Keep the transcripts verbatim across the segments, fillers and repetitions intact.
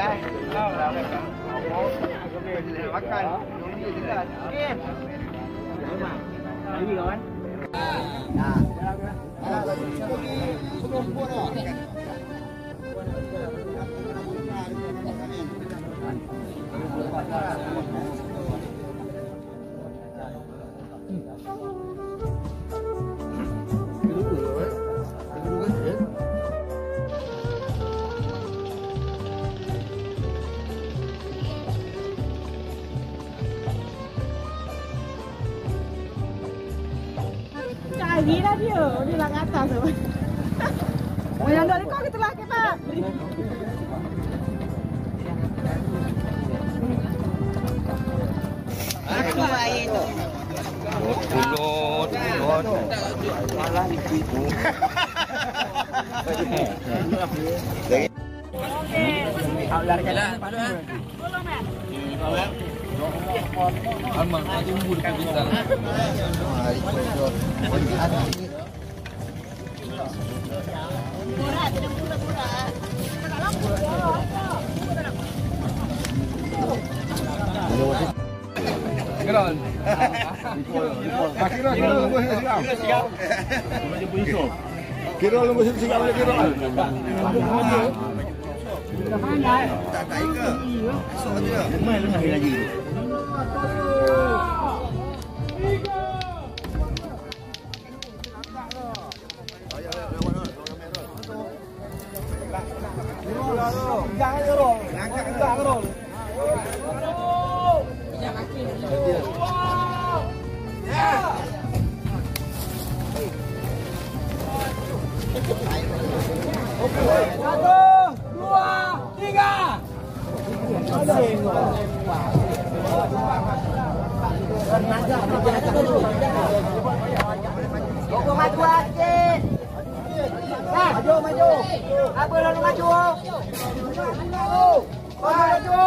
Makan. Okey. Ini kawan. Nah. Sebelum buat. Cari lah dia, dia lah kat atas tu. Oh yang duduk kau kita lah ke Pak. Aku air tu. Mulut, mulut. Malah ditipu. Awlar jalan. Tolong Mat. Aman, ada umbu dekat bintang. Murah, tidak murah-murah. Tak lampu. Geron. Kira kira lembu sigam. Kira lembu sigam ada kira. Dah pandai. Tak tak ke? Esok dia. Main lengah lagi. Jangan dorong. Jangan dorong. Satu, dua, tiga. Tunggu maju sikit. Maju, maju. Apa lalu maju? Maju. Maju.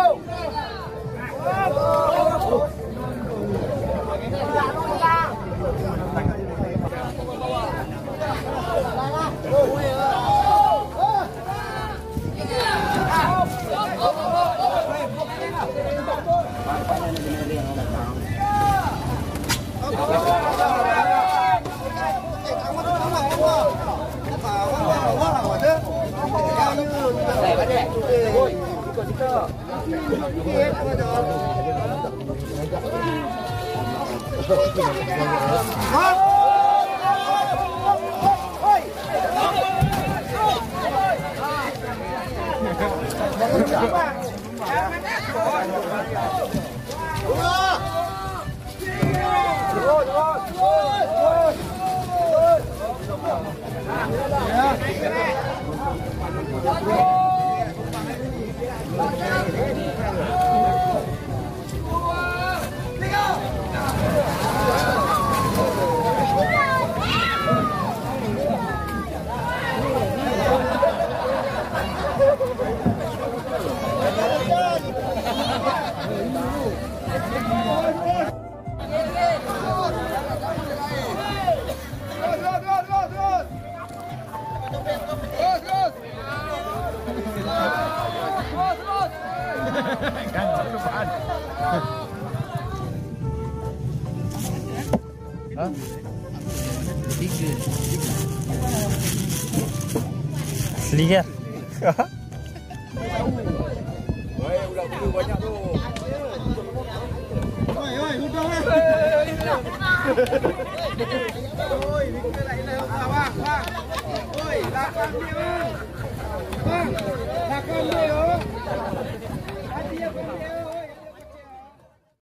Lihat. Woi, udah bulu banyak tu. Woi, woi, udah lah. Woi, ni kita nak ini bang, bang. Woi, lakon dia bang. Bang, lakon dia.